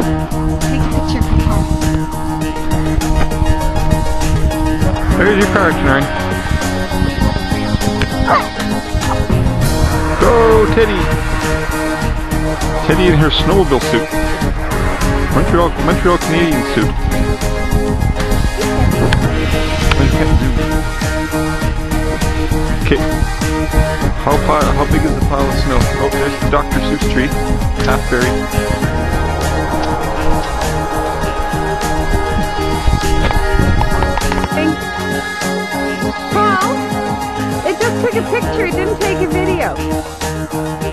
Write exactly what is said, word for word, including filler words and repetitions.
Take a picture for Paul. There's your car, Ryan. Go, Teddy! Teddy in her snowmobile suit. Montreal, Montreal Canadian suit. Okay. How pile, how big is the pile of snow? Oh, there's the Doctor Seuss tree. Half buried. Paul, it just took a picture, it didn't take a video.